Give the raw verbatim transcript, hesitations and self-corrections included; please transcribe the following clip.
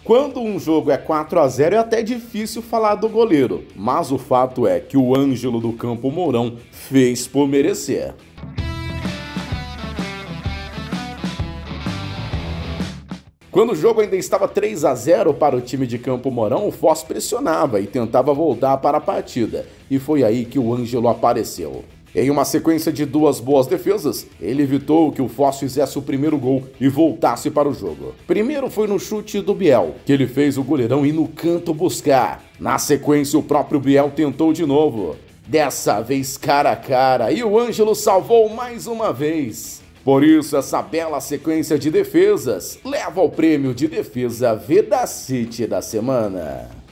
Quando um jogo é quatro a zero é até difícil falar do goleiro, mas o fato é que o Ângelo do Campo Mourão fez por merecer. Quando o jogo ainda estava três a zero para o time de Campo Mourão, o Foz pressionava e tentava voltar para a partida, e foi aí que o Ângelo apareceu. Em uma sequência de duas boas defesas, ele evitou que o Foz fizesse o primeiro gol e voltasse para o jogo. Primeiro foi no chute do Biel, que ele fez o goleirão ir no canto buscar. Na sequência, o próprio Biel tentou de novo. Dessa vez cara a cara, e o Ângelo salvou mais uma vez. Por isso, essa bela sequência de defesas leva ao prêmio de defesa Vedacity da semana.